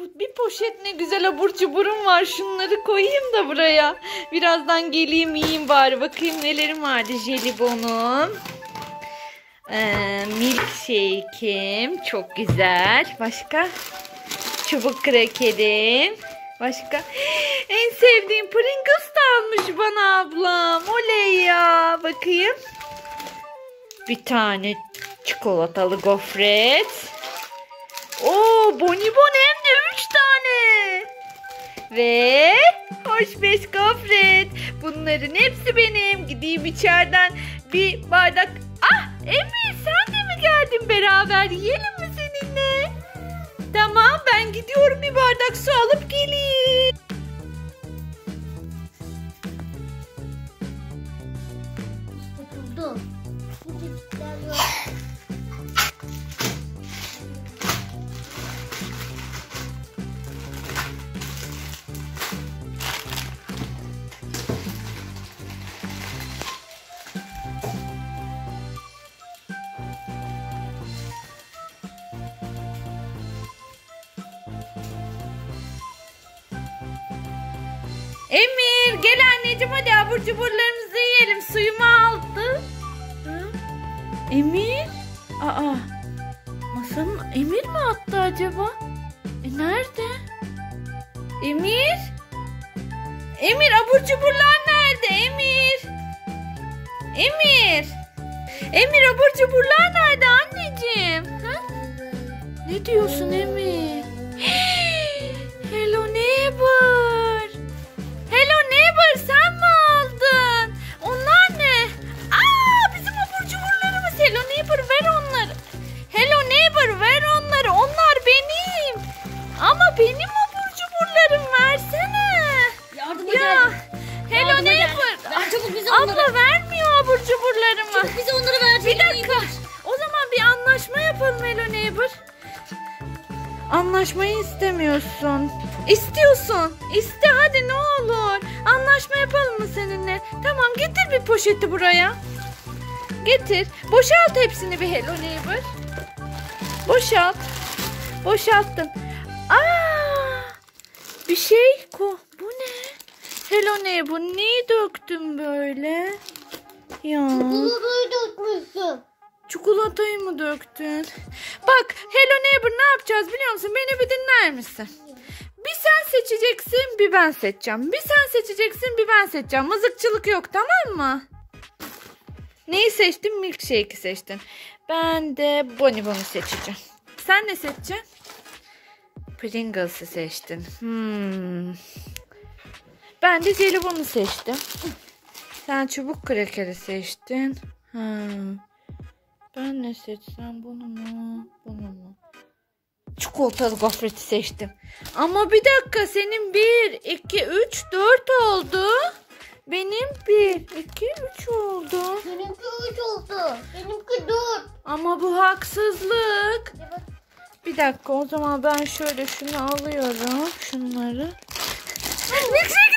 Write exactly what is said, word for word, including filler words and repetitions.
bir poşet ne güzel abur cuburum var. Şunları koyayım da buraya. Birazdan geleyim yiyeyim bari. Bakayım nelerim vardı. Jelibonum. Ee, milkshake'im. Çok güzel. Başka? Çubuk krakerim. Başka? En sevdiğim Pringles da almış bana ablam. Oley ya. Bakayım. Bir tane çikolatalı gofret. Oo, bonibon hem de üç tane. Ve hoş beş gofret. Bunların hepsi benim. Gideyim içeriden bir bardak. Ah, Emir sen de mi geldin, beraber yiyelim mi seninle? Tamam, ben gidiyorum, bir bardak su alıp geleyim. Buldum. Emir gel anneciğim, hadi abur cuburlarımızı yiyelim. Suyumu aldı. Hı? Emir? Aa, masanın Emir mi attı acaba? E nerede? Emir? Emir, abur cuburlar nerede Emir? Emir? Emir, abur cuburlar nerede anneciğim? Ha? Ne diyorsun Emir? Hello neighbor. Hello neighbor, sen mi aldın? Onlar ne? Aa, bizim abur cuburlarımız. Hello neighbor, ver onları. Hello neighbor, ver onları. Onlar benim. Ama benim abur cuburlarım, versene. Yardıma Ya. gel. Hello Yardıma neighbor. gel. Ver çabuk bize onları. Abla vermiyor abur cuburlarımı. Çabuk bize onları ver. Bir dakika. O zaman bir anlaşma yapalım Hello neighbor. Anlaşmayı istemiyorsun. İstiyorsun. İste hadi, ne olur. Anlaşma yapalım mı seninle? Tamam, getir bir poşeti buraya. Getir. Boşalt hepsini bir Hello neighbor. Boşalt. Boşalttım. Aa! Bir şey ko. Bu ne? Hello neighbor, neyi döktün böyle? Ya. Bunu dökmüşsün. Çikolatayı mı döktün? Bak Hello neighbor, ne yapacağız biliyor musun? Beni bir dinler misin? Bir sen seçeceksin, bir ben seçeceğim. Bir sen seçeceksin, bir ben seçeceğim. Mızıkçılık yok, tamam mı? Neyi seçtin? Milkshake'i seçtin. Ben de bonibonu seçeceğim. Sen ne seçeceksin? Pringles'ı seçtin. Hmm. Ben de jelibonu seçtim. Sen çubuk krakeri seçtin. Hmm. Ben ne seçsem, bunu mu, bunu mu? Çikolatalı gofreti seçtim. Ama bir dakika, senin bir, iki, üç, dört oldu. Benim bir, iki, üç oldu. Benimki üç oldu. Benimki dört. Ama bu haksızlık. Bir dakika, o zaman ben şöyle şunu alıyorum. Şunları. Milkshake